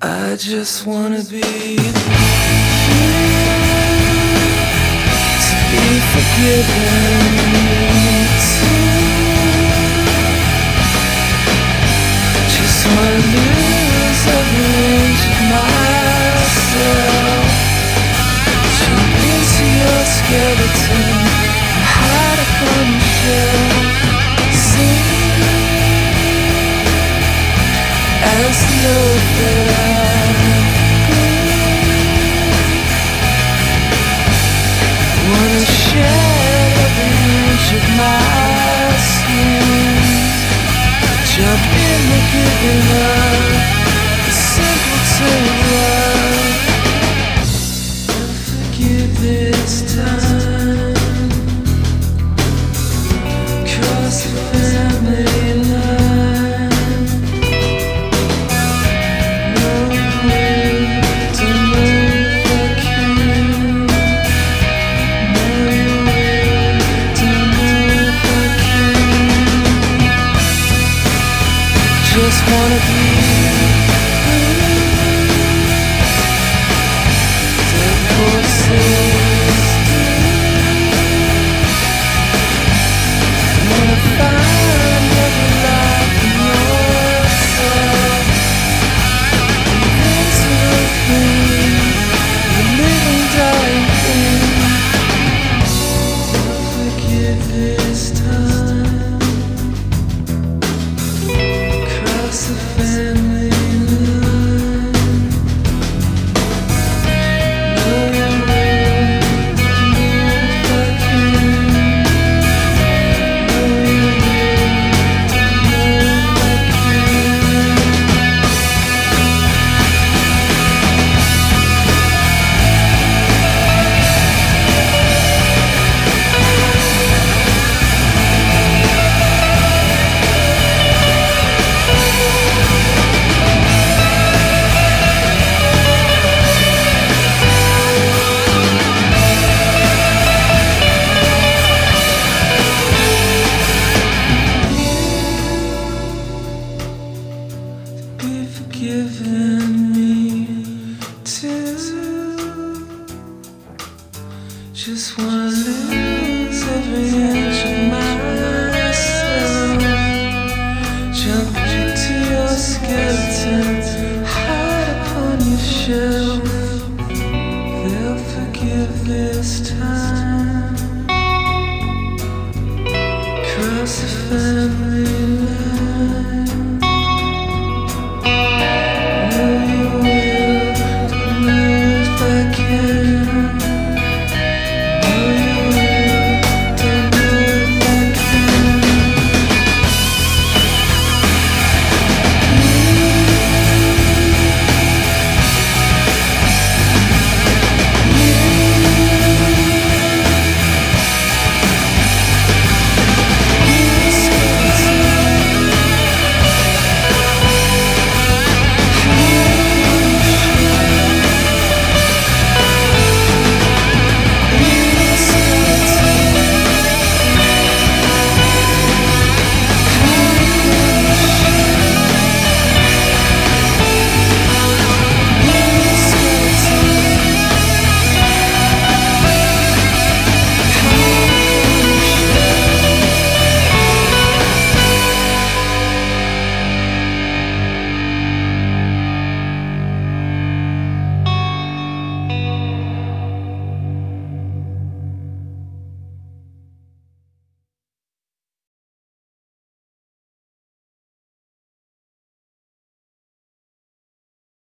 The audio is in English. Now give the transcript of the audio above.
I just wanna be to be forgiven too. Just wanna lose every inch of myself. Jump into your skeleton and hide upon your shelf. Sing as the earth that wanna shed every inch of my skin. Jump in the giving up, the simpleton of love. I'll forgive this time. Cross the family line. No way, don't know if I can. Just wanna be dead horses. Wanna find every life in yourself. Into the thing, the living, dying thing. I'll forgive this time. Cross the family line. No way, don't know if I can. No way, don't know if I can. Be forgiven me too. Just wanna lose every inch of myself. Jump into your skeleton, hide upon your shelf.